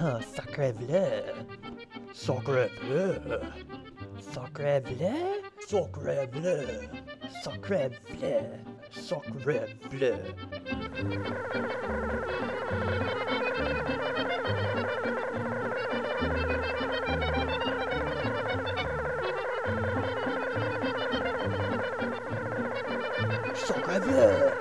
Sacré bleu. Sacré bleu. Sacré bleu. Sacré bleu. Sacré bleu. Sacré bleu. Sacré bleu.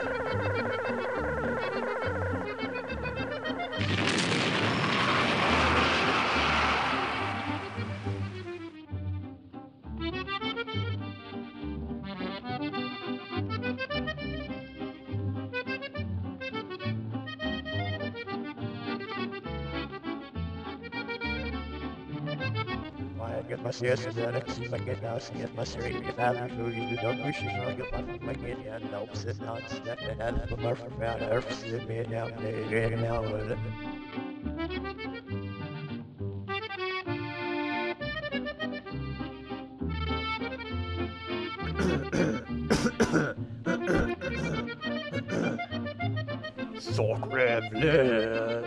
I get my siesta done, it seems like it now, get my cereal, get out food, you don't wish you know, get my kid, yeah, no, sit down, step in, and put my from out, earth, sit me down, there, now, with it. Sacré bleu!